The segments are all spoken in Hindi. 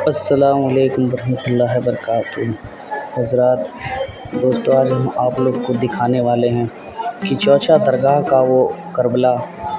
अस्सलामुअलैकुम वरहमतुल्लाहि वबरकातुहू। हज़रात दोस्तों, आज हम आप लोग को दिखाने वाले हैं कि चौचा दरगाह का वो करबला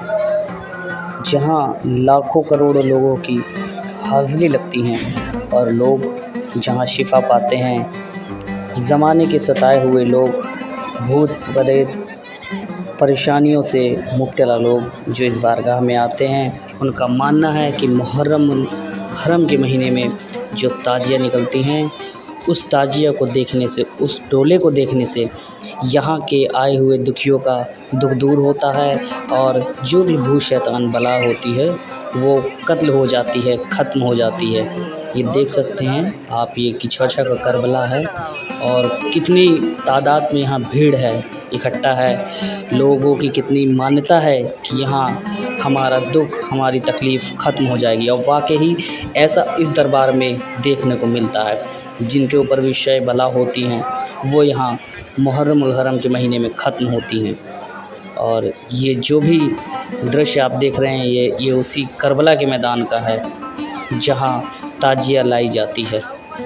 जहाँ लाखों करोड़ों लोगों की हाज़िरी लगती हैं और लोग जहाँ शिफा पाते हैं। ज़माने के सताए हुए लोग, भूत प्रेत परेशानियों से मुब्तला लोग जो इस बारगाह में आते हैं, उनका मानना है कि मुहर्रम हरम के महीने में जो ताजिया निकलती हैं, उस ताजिया को देखने से, उस डोले को देखने से यहाँ के आए हुए दुखियों का दुख दूर होता है और जो भी भूत शैतान बला होती है वो कत्ल हो जाती है, ख़त्म हो जाती है। ये देख सकते हैं आप, ये कि चौचा का करबला है और कितनी तादाद में यहाँ भीड़ है, इकट्ठा है। लोगों की कितनी मान्यता है कि यहाँ हमारा दुख, हमारी तकलीफ़ ख़त्म हो जाएगी और वाकई ऐसा इस दरबार में देखने को मिलता है। जिनके ऊपर भी शय बला होती हैं वो यहाँ मुहर्रमुल हरम के महीने में ख़त्म होती हैं। और ये जो भी दृश्य आप देख रहे हैं ये उसी करबला के मैदान का है जहाँ ताजिया लाई जाती है।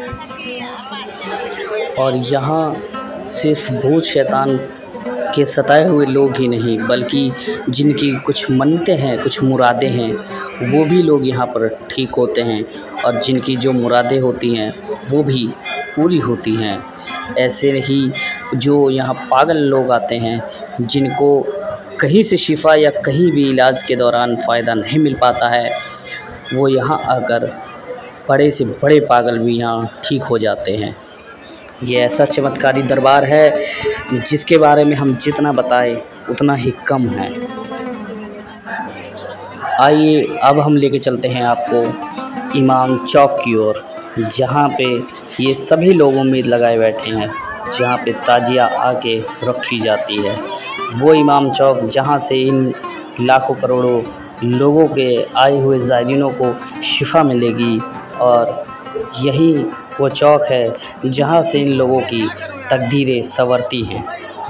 और यहाँ सिर्फ भूत शैतान के सताए हुए लोग ही नहीं, बल्कि जिनकी कुछ मन्नतें हैं, कुछ मुरादें हैं, वो भी लोग यहाँ पर ठीक होते हैं और जिनकी जो मुरादें होती हैं वो भी पूरी होती हैं। ऐसे ही जो यहाँ पागल लोग आते हैं, जिनको कहीं से शिफा या कहीं भी इलाज के दौरान फ़ायदा नहीं मिल पाता है, वो यहाँ आकर बड़े से बड़े पागल भी यहाँ ठीक हो जाते हैं। ये ऐसा चमत्कारी दरबार है जिसके बारे में हम जितना बताएं उतना ही कम है। आइए अब हम लेके चलते हैं आपको इमाम चौक की ओर, जहाँ पे ये सभी लोग उम्मीद लगाए बैठे हैं, जहाँ पे ताजिया आके रखी जाती है। वो इमाम चौक जहाँ से इन लाखों करोड़ों लोगों के आए हुए ज़ायरीनों को शिफा मिलेगी, और यही वो चौक है जहाँ से इन लोगों की तकदीरें संवरती हैं।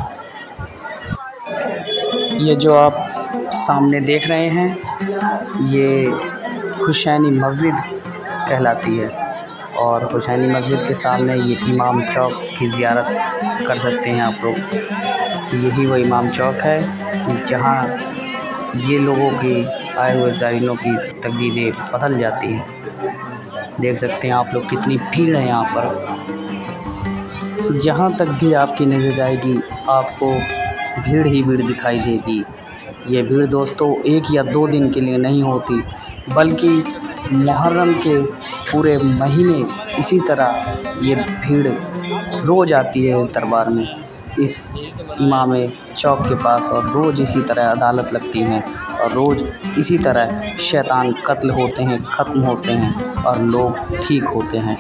ये जो आप सामने देख रहे हैं ये हुसैनी मस्जिद कहलाती है और हुसैनी मस्जिद के सामने ये इमाम चौक की ज़ियारत कर सकते हैं आप लोग। यही वो इमाम चौक है जहाँ ये लोगों की आए हुए ज़ायरीनों की तकदीरें बदल जाती हैं। देख सकते हैं आप लोग कितनी भीड़ है यहाँ पर। जहाँ तक भी आपकी नज़र जाएगी आपको भीड़ ही भीड़ दिखाई देगी। ये भीड़ दोस्तों एक या दो दिन के लिए नहीं होती, बल्कि मुहर्रम के पूरे महीने इसी तरह ये भीड़ रोज़ आती है इस दरबार में, इस इमाम चौक के पास, और रोज़ इसी तरह अदालत लगती हैं और रोज़ इसी तरह शैतान कत्ल होते हैं, ख़त्म होते हैं और लोग ठीक होते हैं।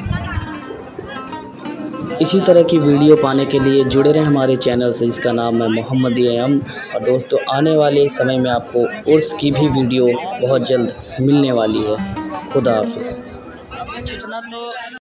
इसी तरह की वीडियो पाने के लिए जुड़े रहें हमारे चैनल से, जिसका नाम है मोहम्मद एम। और दोस्तों आने वाले समय में आपको उर्स की भी वीडियो बहुत जल्द मिलने वाली है। खुदा हाफिज़।